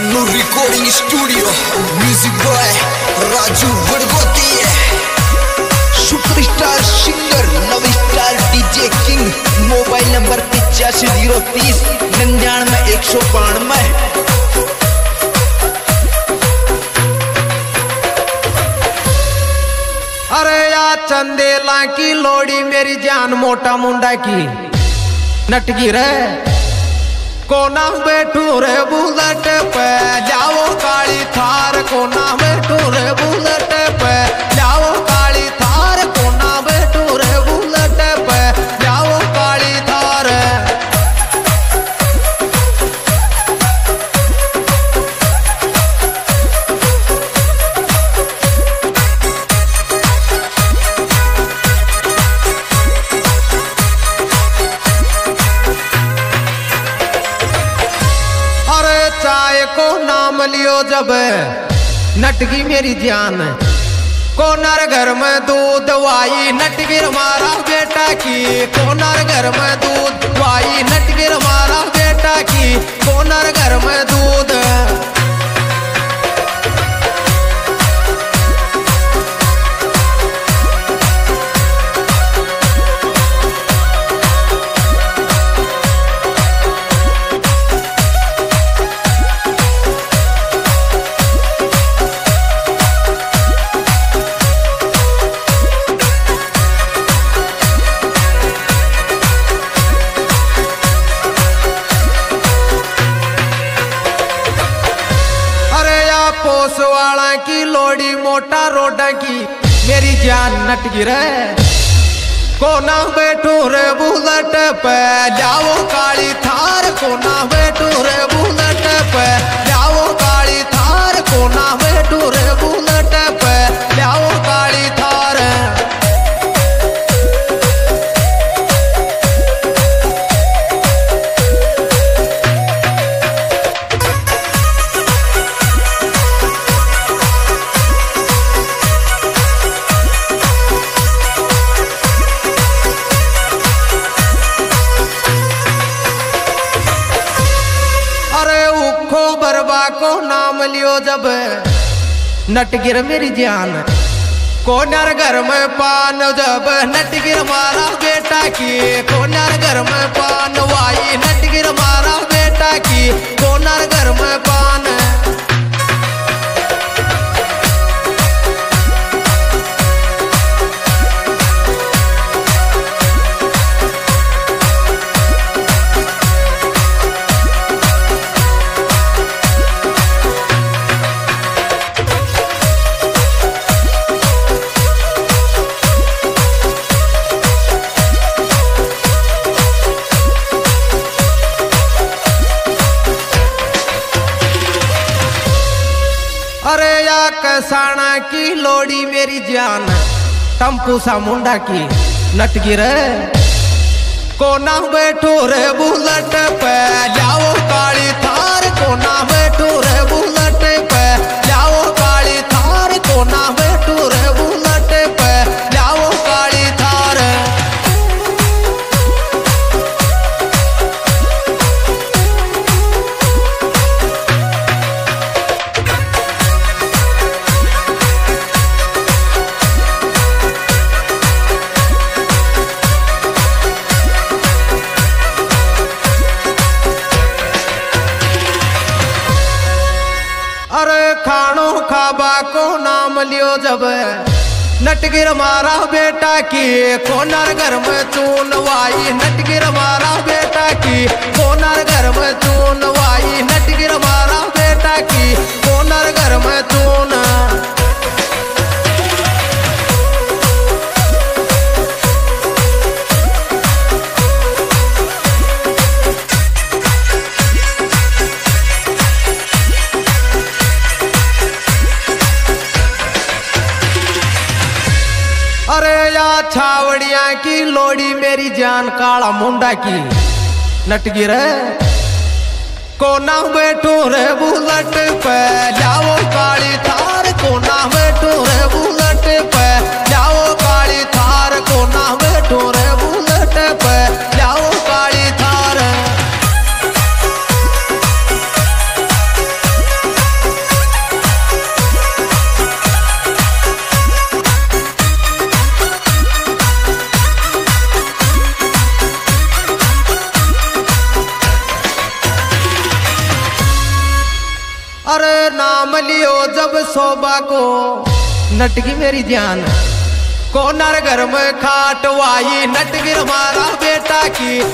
Kannur recording studio, music boy Raju Vadgoti है, superstar singer Navi star DJ king. Mobile number 85 030 99 192। अरे या चंदेला की लोड़ी मेरी जान मोटा मुंडा की नटगी रे कोना बैठू रे बुलेट पे जाओ काली थार कोना बैठू रे बुलेट पे जाओ काली थार कोना बैठू रे बुलेट पे जाओ काली थार। चाय को नाम लियो जब नटगी मेरी जान कोनार घर में दूध वाई नटगिर मारा बेटा की कोनार घर में दूध वाई नटगिर मारा बेटा की कोनार घर में दूध। पोसवाला की लोड़ी मोटा रोडा की मेरी जान नटगी रे कोना बैठू रे बुलेट पे जाओ काली थार कोना बैठू रे बुलेट पे जाओ काली थार कोना बैठू रे बुलेट पे जाओ काली थार। बरबा को नाम लियो जब नटगिर मेरी जान कोनार घर में पान जब नटगिर मारा बेटा की कोनार घर में पान वाई नटगिर मारा बेटा की कोनार घर में पान। अरे या कसाना की लोड़ी मेरी जान टम्पू सा मुंडा की नटगी रे कोना बैठो रे बुलेट पे जाओ काली थार कोना बैठो रे बुलेट पे जाओ काली थार कोना बैठो रे बुलेट पे जाओ काली थार। अरे खानो खाबा को नाम लियो जब नटगिर मारा बेटा की कोनार घर में चून वाई नटगिर मारा बेटा की कोनार घर में चून वाई नटगिर मारा बेटा की कोनार घर में चून। अरे या छावड़िया की लोड़ी मेरी जान काला मुंडा की नटगी रे कोना बैठू रे बुलेट पे जाओ काली थार कोना बैठू रे बुलेट पे जाओ काली थार कोना बैठू रे बुलेट पे जाओ काली थार। नाम लियो जब शोभा को, नटकी मेरी जान कोनर घर में खाटवाई, नटगिर मारा बेटा की